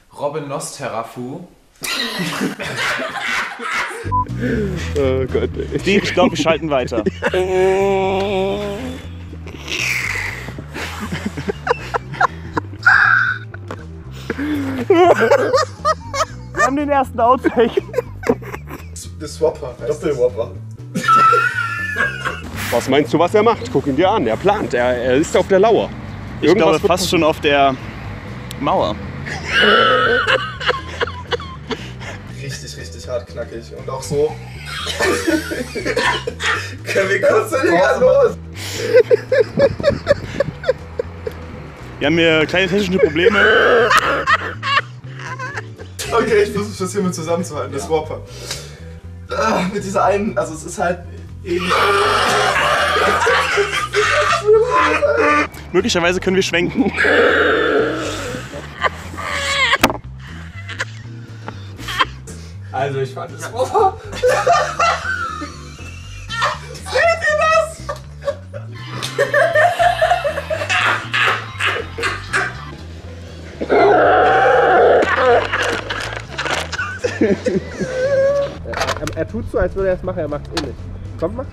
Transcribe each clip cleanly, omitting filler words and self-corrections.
Robin Nosterafu. Oh Gott. Steve, ich glaube, wir schalten weiter. Wir haben den ersten Outtake. Der Swapper, Doppelwhopper. Was meinst du, was er macht? Guck ihn dir an. Er plant. Er ist auf der Lauer. Ich glaube fast schon auf der Mauer. Richtig hart knackig. Und auch so. Können wir kurz los? Wir haben hier kleine technische Probleme. Okay, ich versuche das hier mal zusammenzuhalten. Das Whopper. Mit dieser einen, also es ist halt ähnlich. Möglicherweise können wir schwenken. Also ich fand das Whopper. Seht ihr das? Er tut so, als würde er es machen, er macht es eh nicht. Komm, mach.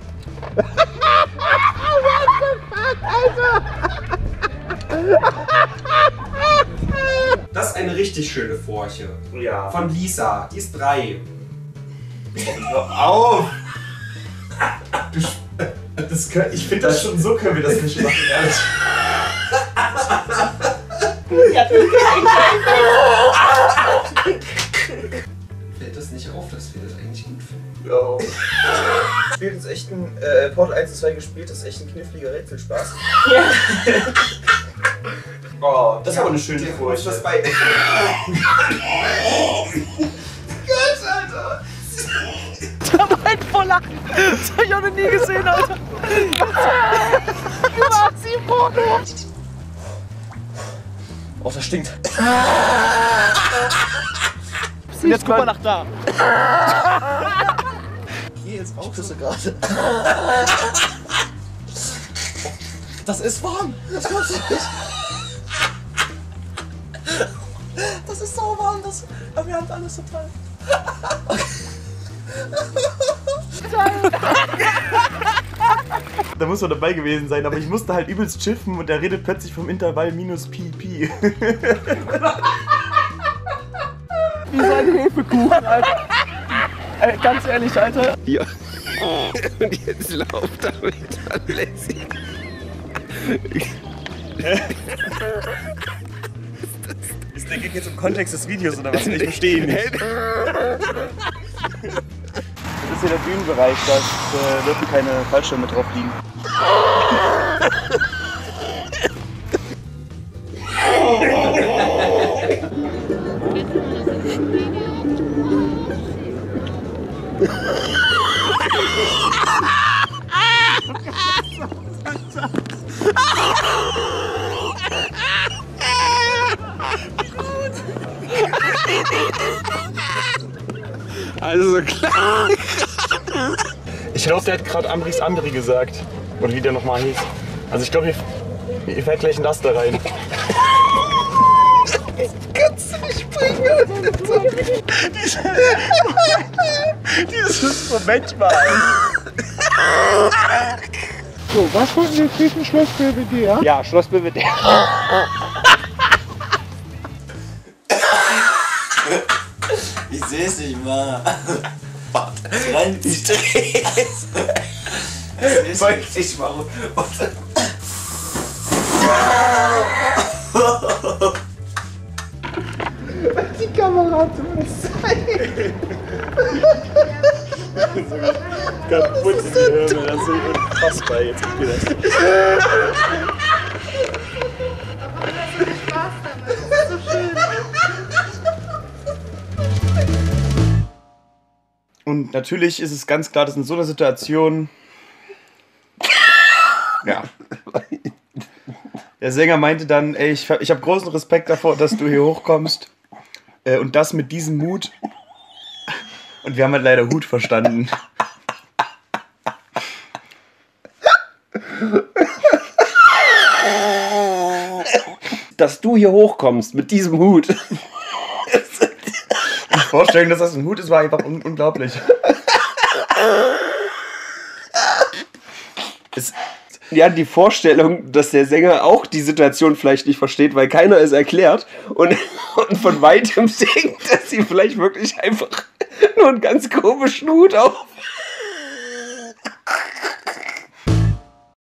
What the fuck, Alter? Das ist eine richtig schöne Furche. Ja. Von Lisa. Die ist 3. Hör auf! Ich finde das schon so, können wir das nicht machen, ehrlich. Fällt das nicht auf, dass wir das eigentlich gut finden? Ja. Spielt ist echt ein Portal 1 und 2 gespielt, das ist echt ein kniffliger Rätselspast. Ja. Oh, das ist aber eine schöne Furche. Das bei. Gott, Alter! Ich hab einen voll lachen. Das hab ich auch noch nie gesehen, Alter. Über 7 Porno. Oh, das stinkt. Und jetzt guck mal nach da. Hier ist auch so gerade. Das ist warm. Das kannst du nicht. Das ist so warm. Aber wir haben alles total. Da muss man dabei gewesen sein, aber ich musste halt übelst schiffen und der redet plötzlich vom Intervall minus Pi. Wie so ein Hefekuchen, Alter. Ey, ganz ehrlich, Alter. Ja. Und jetzt lauft damit Alessi. Ist der Gag jetzt im Kontext des Videos oder was? Ich verstehe ihn nicht. Das ist hier der Bühnenbereich, da dürfen keine Fallschirme drauf liegen. Also klar. Ich glaube, der hat gerade Ambris Andri gesagt. Oder wie der nochmal hieß. Also ich glaube, hier fährt gleich ein Laster rein. Kannst du nicht bringen? Dieses Moment mal. So, was wollten wir kriegen? Schloss Belvedere? Ja, Schloss Belvedere. Ich sehe es nicht mal. Rein die Stress. Ich sehe es nicht mal. Die Kamera hat zumindest Zeit. Kaputt in die Hirne, das ist unfassbar. Jetzt gibt mir das. Spaß damit. Das ist so schön. Und natürlich ist es ganz klar, dass in so einer Situation. Ja. Der Sänger meinte dann, ey, ich habe großen Respekt davor, dass du hier hochkommst. Und das mit diesem Mut. Und wir haben halt leider Hut verstanden. Dass du hier hochkommst mit diesem Hut. Die Vorstellung, dass das ein Hut ist, war einfach unglaublich. Ja, die Vorstellung, dass der Sänger auch die Situation vielleicht nicht versteht, weil keiner es erklärt und von weitem denkt, dass sie vielleicht wirklich einfach nur einen ganz komischen Hut auf